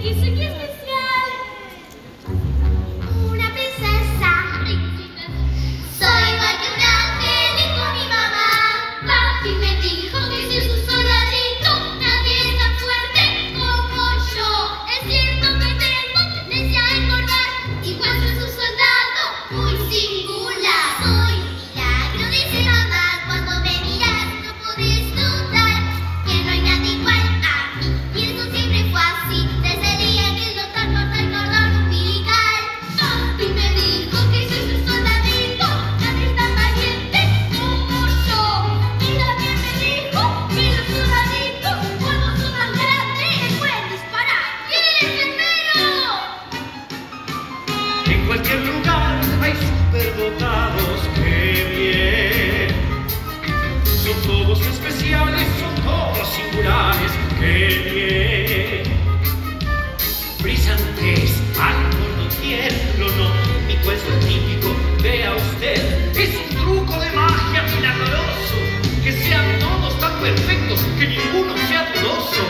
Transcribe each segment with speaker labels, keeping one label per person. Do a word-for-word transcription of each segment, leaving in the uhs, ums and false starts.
Speaker 1: que soy especial. Una princesa. Soy igual que un ángel, dijo mi mamá. Papi me dijo que soy su soldadito. Nadie es tan fuerte como yo. Es cierto que tengo tendencia a engordar. Igual soy su soldado, muy singular. Soy un milagro, dice mamá. Cuando me miras no podés dudar que no hay nada igual a mí. Y eso siempre fue así, desde el día que el doctor cortó el cordón umbilical. Papi me dijo que soy su soldadito. Nadie es tan valiente como yo. Y también me dijo que los soldaditos, cuando son más grandes, pueden disparar. ¿Quién es el primero?
Speaker 2: En cualquier lugar hay superdotados, qué bien. Son todos especiales, son todos singulares, qué bien. Brillantes, algo no tierno, no, mi cuento es típico, vea usted, es un truco de magia milagroso, que sean todos tan perfectos, que ninguno sea dudoso.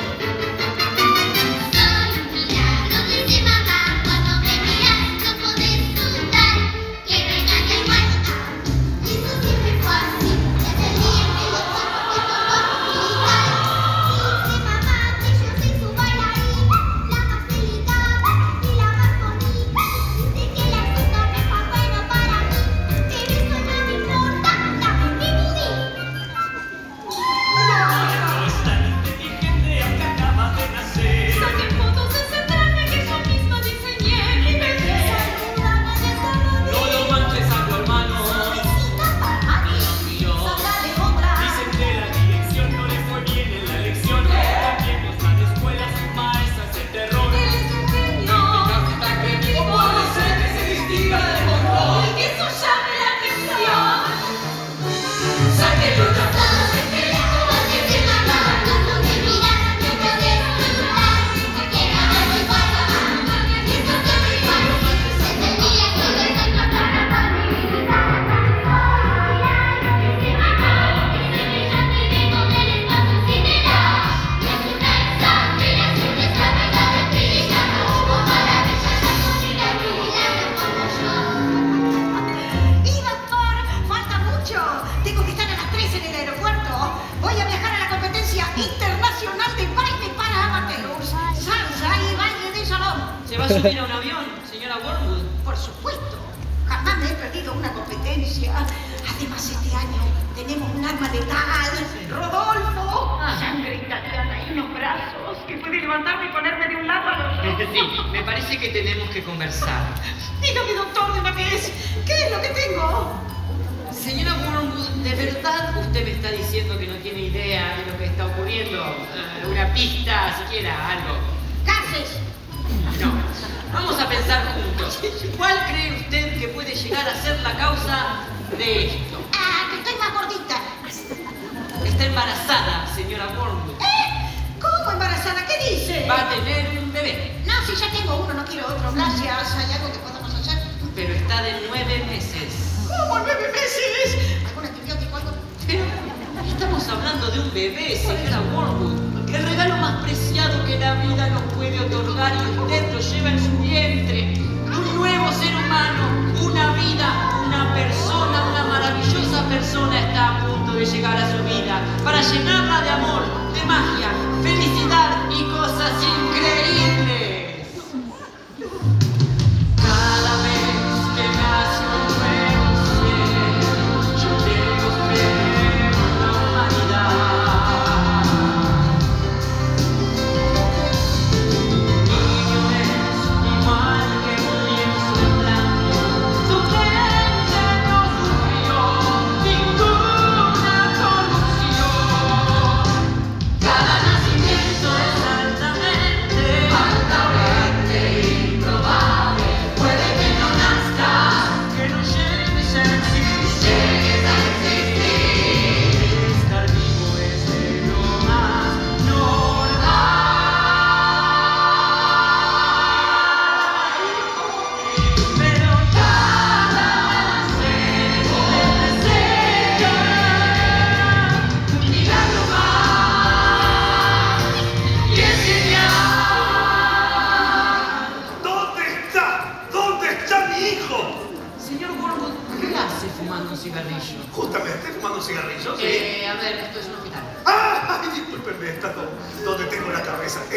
Speaker 1: Soy un milagro, dice mamá. Cuando me miras no podés dudar que no hay nada igual a mí. Y eso siempre fue así, desde el día que los ojos me tocó umbilical. Dice mamá que yo soy su bailarina, la más delicada y la más bonita. Dice que el azúcar no está bueno para mí, pero eso no me importa, dame mi budín.
Speaker 2: No es tan inteligente, aunque acaba de nacer.
Speaker 1: Saquen fotos de ese traje que yo misma diseñé. Y me saludan en esta radio.
Speaker 3: No lo manches a tu hermano.
Speaker 1: Visita para mí.
Speaker 3: Tío.
Speaker 1: Sácale otra.
Speaker 3: Dicen que la dirección no le fue bien en la lección. También nos dan escuelas, maestras de terror.
Speaker 1: Él es un genio.
Speaker 3: Tan creativo puede ser que se distinga del montón.
Speaker 1: Y que eso llame la atención.
Speaker 3: Sáquenlo ya.
Speaker 1: Todos esperaban desde mamá. Cuando me miras no podés dudar que no hay igual a mí. Y eso siempre fue así, desde el día que los dos cortaron la umbilical. Soy un milagro, dice mamá. Ese brillante vengo del espacio sideral. Es una exageración esa verdad de brilla. No hubo maravilla tan bonita ni milagro como yo.
Speaker 4: ¡Y doctor! ¡Falta mucho! Tengo que estar a las tres en el aeropuerto. Voy a viajar a la competencia internacional de baile para amateurs. Salsa y baile de salón.
Speaker 3: ¿Se va a subir a un avión, señora Wormwood?
Speaker 4: Por supuesto. Jamás me he perdido una competencia. Además, este año tenemos un arma letal. ¡Rodolfo! Sangre italiana y unos brazos que puede levantarme y ponerme de un lado al otro.
Speaker 3: Sí, me parece que tenemos que conversar.
Speaker 4: Dígame, doctor, de lo que es. ¿Qué es lo que tengo?
Speaker 3: Señora Wormwood, ¿de verdad usted me está diciendo que no tiene idea de lo que está ocurriendo? Eh, una pista, siquiera, algo.
Speaker 4: Gases.
Speaker 3: No. Vamos a pensar juntos. ¿Cuál cree usted que puede llegar a ser la causa de esto?
Speaker 4: Ah, que estoy más gordita.
Speaker 3: Está embarazada, señora Wormwood.
Speaker 4: ¿Eh? ¿Cómo embarazada? ¿Qué dice?
Speaker 3: Va a tener un bebé,
Speaker 4: No, si ya tengo uno, no quiero otro. Gracias. ¿Hay algo que podamos hacer?
Speaker 3: pero está de nueve meses.
Speaker 4: ¿Cómo nueve meses? ¿Algún antibiótico, algo?
Speaker 3: Pero estamos hablando de un bebé, señora Wormwood. El regalo más preciado que la vida nos puede otorgar y usted lo lleva en su vientre. Un nuevo ser humano, una vida, una persona, una maravillosa persona está a punto de llegar a su vida para llenarla de amor, de magia, felicidad y cosas increíbles. Cada vez que nace un nuevo ser, yo llego espero la humanidad. Niño es igual que un lienzo en blanco, su mente no sufrió ninguna corrupción. Cada nacimiento es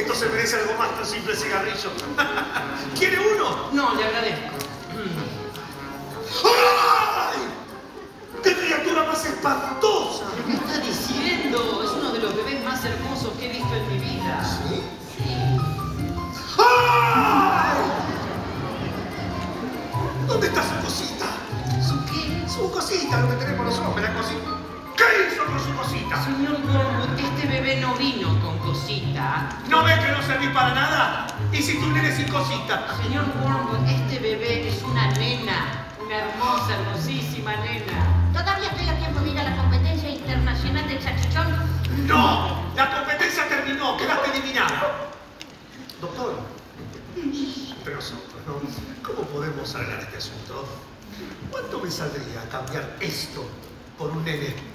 Speaker 5: Esto se merece algo más que un simple cigarrillo. ¿Quiere uno?
Speaker 3: No, le agradezco.
Speaker 5: ¡Ay! ¡Qué criatura más espantosa!
Speaker 3: ¿Qué me está diciendo? Es uno de los bebés más hermosos que he visto en mi vida.
Speaker 5: ¿Sí?
Speaker 3: Sí.
Speaker 5: ¡Ay! ¿Dónde está su cosita?
Speaker 3: ¿Su qué?
Speaker 5: Su cosita, lo que tenemos los hombres, la cosita. ¿Qué hizo con su cosita?
Speaker 3: Señor Wormwood, este bebé no vino con cosita.
Speaker 5: ¿No ves que no serví para nada? ¿Y si tú vienes sin cosita?
Speaker 3: Señor Wormwood, este bebé es una nena. Una hermosa, hermosísima nena.
Speaker 4: ¿Todavía estoy a tiempo de ir a la competencia internacional del salchichón?
Speaker 5: ¡No! La competencia terminó, quedaste eliminada. Doctor, pero nosotros, ¿no? ¿Cómo podemos arreglar este asunto? ¿Cuánto me saldría cambiar esto por un nene